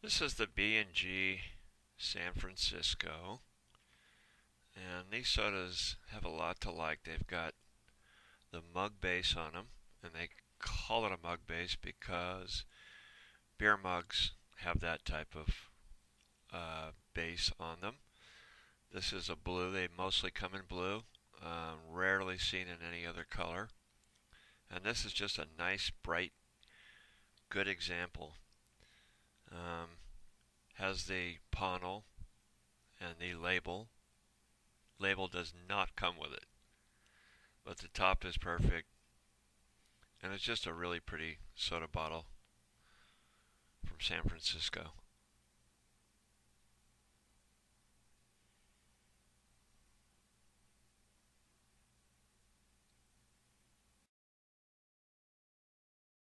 This is the B&G San Francisco, and these sodas have a lot to like. They've got the mug base on them, and they call it a mug base because beer mugs have that type of base on them. This is a blue. They mostly come in blue, rarely seen in any other color. And this is just a nice, bright, good example. Um, has the panel and the label. Label does not come with it, but the top is perfect, and it's just a really pretty soda bottle from San Francisco.